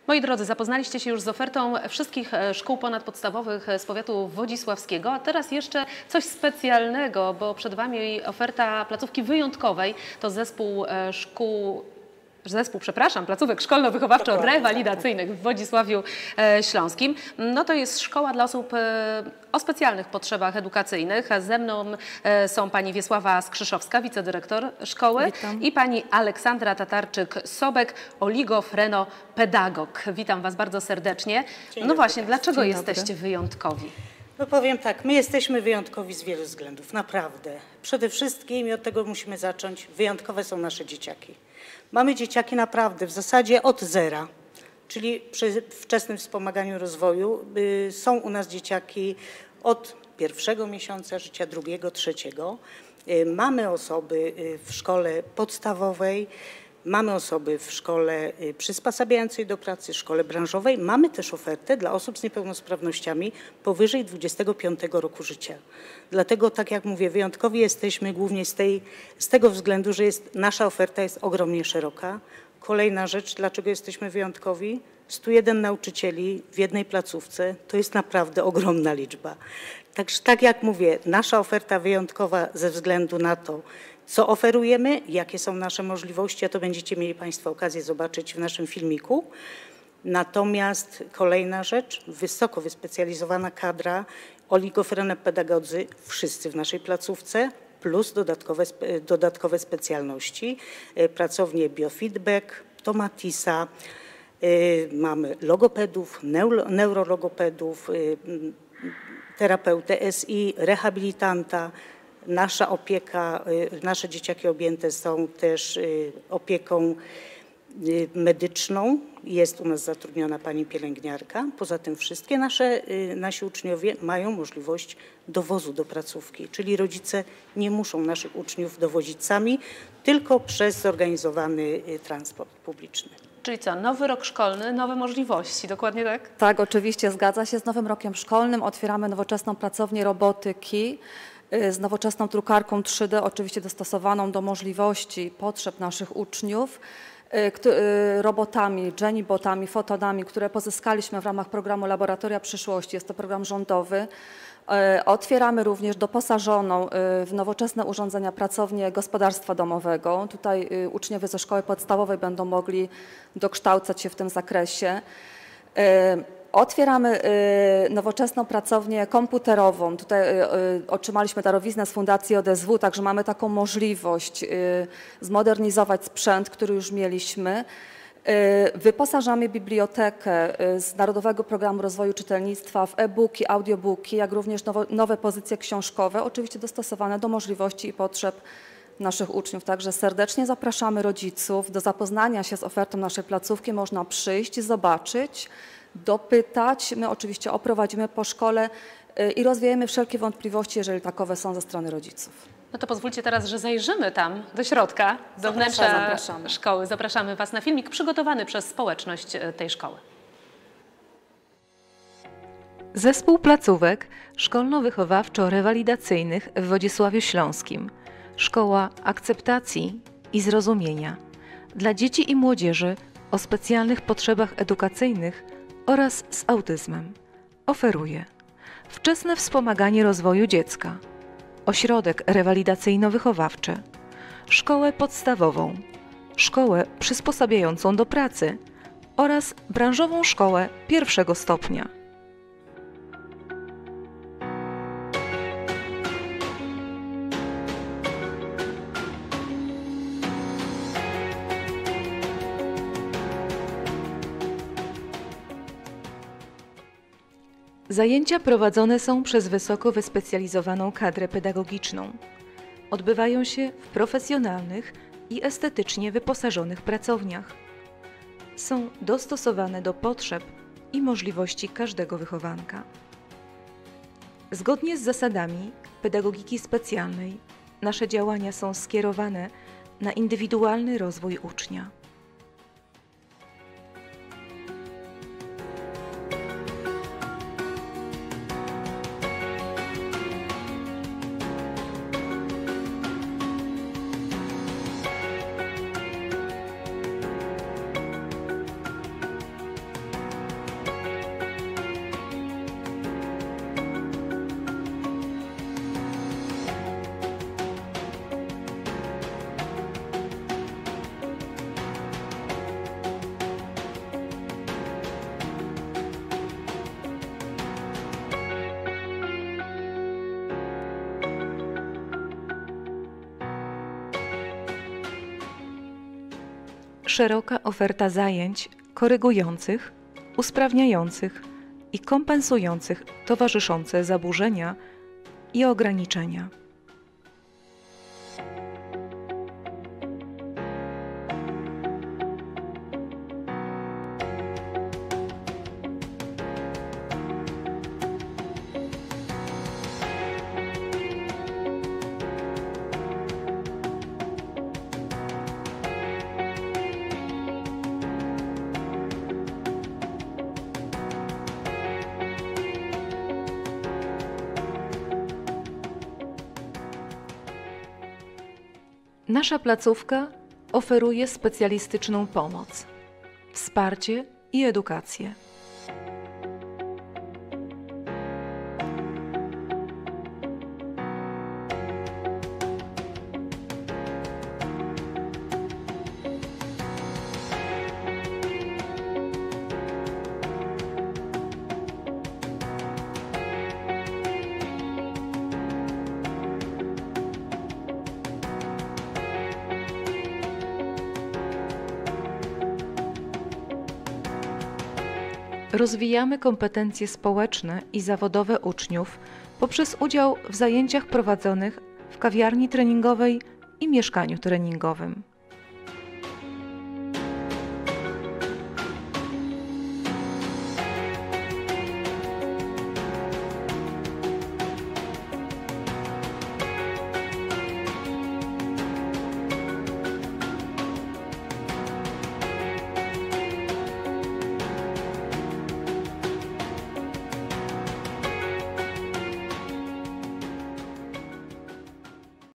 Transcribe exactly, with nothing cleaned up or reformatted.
Moi drodzy, zapoznaliście się już z ofertą wszystkich szkół ponadpodstawowych z powiatu wodzisławskiego, a teraz jeszcze coś specjalnego, bo przed Wami oferta placówki wyjątkowej. To zespół szkół Zespół, przepraszam, placówek szkolno-wychowawczo-rewalidacyjnych w Wodzisławiu Śląskim. No to jest szkoła dla osób o specjalnych potrzebach edukacyjnych. Ze mną są pani Wiesława Skrzyszowska, wicedyrektor szkoły. Witam. I pani Aleksandra Tatarczyk-Sobek, oligofrenopedagog. Witam Was bardzo serdecznie. Dzień no właśnie, dlaczego Dzień jesteście dobry. wyjątkowi? No powiem tak, my jesteśmy wyjątkowi z wielu względów, naprawdę. Przede wszystkim, i od tego musimy zacząć, wyjątkowe są nasze dzieciaki. Mamy dzieciaki naprawdę w zasadzie od zera, czyli przy wczesnym wspomaganiu rozwoju. Y, są u nas dzieciaki od pierwszego miesiąca życia, drugiego, trzeciego. Y, mamy osoby y, w szkole podstawowej, mamy osoby w szkole y, przysposabiającej do pracy, szkole branżowej. Mamy też ofertę dla osób z niepełnosprawnościami powyżej dwudziestego piątego roku życia. Dlatego, tak jak mówię, wyjątkowi jesteśmy głównie z, tej, z tego względu, że jest, nasza oferta jest ogromnie szeroka. Kolejna rzecz, dlaczego jesteśmy wyjątkowi? sto jeden nauczycieli w jednej placówce to jest naprawdę ogromna liczba. Także tak jak mówię, nasza oferta wyjątkowa ze względu na to, co oferujemy, jakie są nasze możliwości, a to będziecie mieli Państwo okazję zobaczyć w naszym filmiku. Natomiast kolejna rzecz, wysoko wyspecjalizowana kadra, oligofrenopedagodzy, wszyscy w naszej placówce, plus dodatkowe, dodatkowe specjalności, pracownie biofeedback, Tomatisa, mamy logopedów, neuro, neurologopedów, terapeutę S I, rehabilitanta. Nasza opieka, nasze dzieciaki objęte są też opieką medyczną. Jest u nas zatrudniona pani pielęgniarka. Poza tym wszystkie nasze, nasi uczniowie mają możliwość dowozu do placówki, czyli rodzice nie muszą naszych uczniów dowozić sami, tylko przez zorganizowany transport publiczny. Czyli co, nowy rok szkolny, nowe możliwości, dokładnie tak? Tak, oczywiście, zgadza się. Z nowym rokiem szkolnym otwieramy nowoczesną pracownię robotyki z nowoczesną drukarką trzy D, oczywiście dostosowaną do możliwości, potrzeb naszych uczniów, robotami, Jenny-botami, fotonami, które pozyskaliśmy w ramach programu Laboratoria Przyszłości. Jest to program rządowy. Otwieramy również doposażoną w nowoczesne urządzenia pracownię gospodarstwa domowego. Tutaj uczniowie ze szkoły podstawowej będą mogli dokształcać się w tym zakresie. Otwieramy nowoczesną pracownię komputerową. Tutaj otrzymaliśmy darowiznę z Fundacji O D S W, także mamy taką możliwość zmodernizować sprzęt, który już mieliśmy. Wyposażamy bibliotekę z Narodowego Programu Rozwoju Czytelnictwa w e-booki, audiobooki, jak również nowe, nowe pozycje książkowe, oczywiście dostosowane do możliwości i potrzeb naszych uczniów. Także serdecznie zapraszamy rodziców do zapoznania się z ofertą naszej placówki. Można przyjść, zobaczyć, dopytać. My oczywiście oprowadzimy po szkole i rozwiejemy wszelkie wątpliwości, jeżeli takowe są ze strony rodziców. No to pozwólcie teraz, że zajrzymy tam do środka, do wnętrza zapraszamy. szkoły. Zapraszamy Was na filmik przygotowany przez społeczność tej szkoły. Zespół placówek szkolno-wychowawczo-rewalidacyjnych w Wodzisławiu Śląskim. Szkoła akceptacji i zrozumienia dla dzieci i młodzieży o specjalnych potrzebach edukacyjnych oraz z autyzmem. Oferuje wczesne wspomaganie rozwoju dziecka, ośrodek rewalidacyjno-wychowawczy, szkołę podstawową, szkołę przysposabiającą do pracy oraz branżową szkołę pierwszego stopnia. Zajęcia prowadzone są przez wysoko wyspecjalizowaną kadrę pedagogiczną. Odbywają się w profesjonalnych i estetycznie wyposażonych pracowniach. Są dostosowane do potrzeb i możliwości każdego wychowanka. Zgodnie z zasadami pedagogiki specjalnej, nasze działania są skierowane na indywidualny rozwój ucznia. szeroka oferta zajęć korygujących, usprawniających i kompensujących towarzyszące zaburzenia i ograniczenia. Nasza placówka oferuje specjalistyczną pomoc, wsparcie i edukację. Rozwijamy kompetencje społeczne i zawodowe uczniów poprzez udział w zajęciach prowadzonych w kawiarni treningowej i mieszkaniu treningowym.